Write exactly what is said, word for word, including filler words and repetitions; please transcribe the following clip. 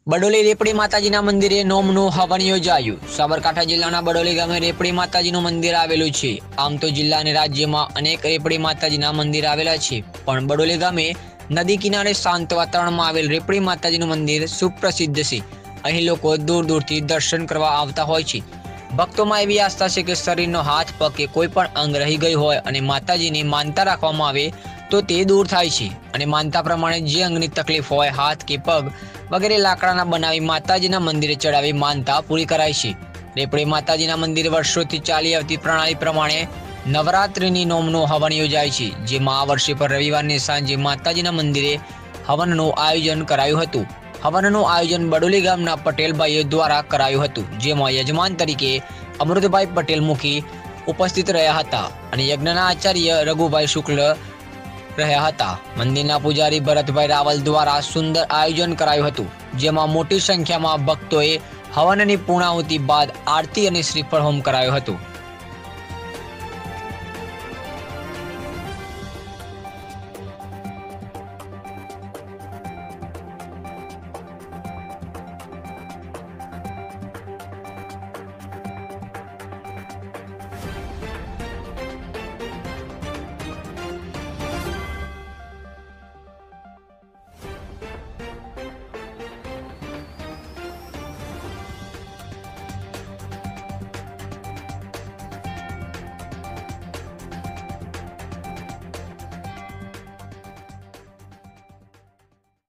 બડોલી રેપડી માતાજીના મંદિરે નોમનું હવન યોજાયું। સાબરકાંઠા જિલ્લાના બડોલી ગામે રેપડી માતાજીનું મંદિર આવેલું છે। આમ તો જિલ્લા અને રાજ્યમાં અનેક રેપડી માતાજીના મંદિર આવેલા છે, પણ બડોલી ગામે નદી કિનારે શાંત વાતાવરણમાં આવેલ રેપડી માતાજીનું મંદિર સુપ્રસિદ્ધ છે। અહીં લોકો દૂર દૂરથી દર્શન કરવા આવતા હોય છે। ભક્તોમાં એવી આસ્થા છે કે શરીરનો હાથ પગ કે કોઈ પણ અંગ રહી ગયું હોય અને માતાજીની માનતા રાખવામાં આવે તો તે દૂર થાય છે અને માનતા પ્રમાણે જે અંગની તકલીફ હોય, હાથ કે પગ વગેરે લાકડાના બનાવી માતાજીના મંદિરે ચડાવી માનતા પૂરી કરાય છે। રેપડી માતાજીના મંદિરે વર્ષોથી ચાલી આવતી પ્રણાલી પ્રમાણે નવરાત્રિની નોમનું હવન યોજાય છે, જેમાં આ વર્ષે પર રવિવારની સાંજે માતાજીના મંદિરે હવનનું આયોજન કરાયું હતું। હવનનું આયોજન બડોલી ગામના પટેલભાઈઓ દ્વારા કરાયું હતું, જેમાં યજમાન તરીકે અમૃતભાઈ પટેલ મુખી ઉપસ્થિત રહ્યા હતા અને યજ્ઞના આચાર્ય રઘુભાઈ શુક્લ રહ્યા હતા। મંદિરના પૂજારી ભરતભાઈ રાવલ દ્વારા સુંદર આયોજન કરાયું હતું, જેમાં મોટી સંખ્યામાં ભક્તોએ હવનની પૂર્ણાહુતિ બાદ આરતી અને શ્રીફળ હોમ કરાયો હતો।